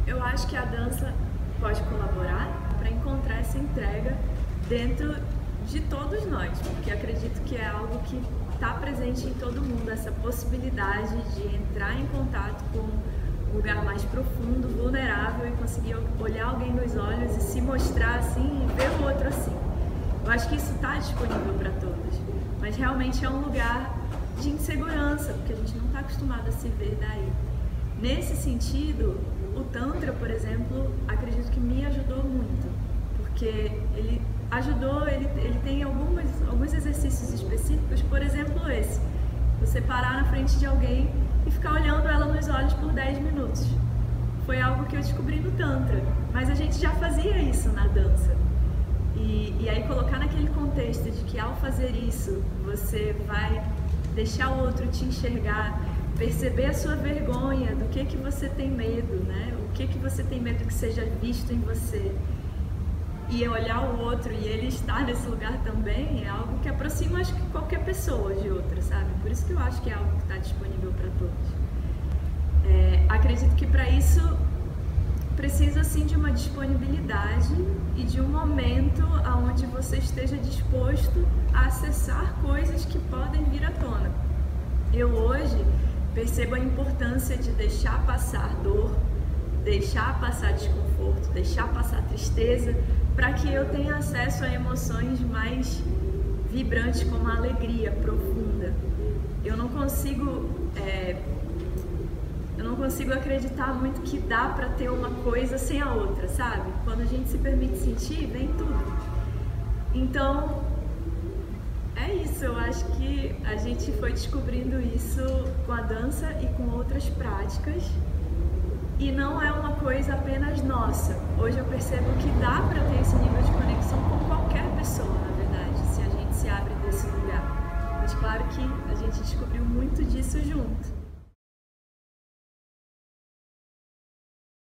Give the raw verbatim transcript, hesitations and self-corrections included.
Eu acho que a dança pode colaborar para encontrar essa entrega dentro de todos nós, porque acredito que é algo que está presente em todo mundo, essa possibilidade de entrar em contato com um lugar mais profundo, vulnerável e conseguir olhar alguém nos olhos e se mostrar assim e ver o outro assim. Eu acho que isso está disponível para todos, mas realmente é um lugar de insegurança, porque a gente não está acostumado a se ver daí. Nesse sentido, o Tantra, por exemplo, acredito que me ajudou muito, porque ele ajudou, ele, ele tem algumas, alguns exercícios específicos, por exemplo esse, você parar na frente de alguém e ficar olhando ela nos olhos por dez minutos. Foi algo que eu descobri no Tantra, mas a gente já fazia isso na dança. E, e aí colocar naquele contexto de que ao fazer isso, você vai deixar o outro te enxergar, perceber a sua vergonha, do que que você tem medo, né? O que que você tem medo que seja visto em você. E olhar o outro e ele estar nesse lugar também é algo que aproxima, acho que qualquer pessoa de outra, sabe? Por isso que eu acho que é algo que está disponível para todos. É, acredito que para isso precisa sim de uma disponibilidade e de um momento onde você esteja disposto a acessar coisas que podem vir à tona. Eu hoje percebo a importância de deixar passar dor, deixar passar desconforto, deixar passar tristeza, para que eu tenha acesso a emoções mais vibrantes, como a alegria profunda. Eu não consigo, é, eu não consigo acreditar muito que dá para ter uma coisa sem a outra, sabe? Quando a gente se permite sentir, vem tudo. Então, é isso, eu acho que a gente foi descobrindo isso com a dança e com outras práticas. E não é uma coisa apenas nossa. Hoje eu percebo que dá para ter esse nível de conexão com qualquer pessoa, na verdade, se a gente se abre desse lugar. Mas claro que a gente descobriu muito disso junto.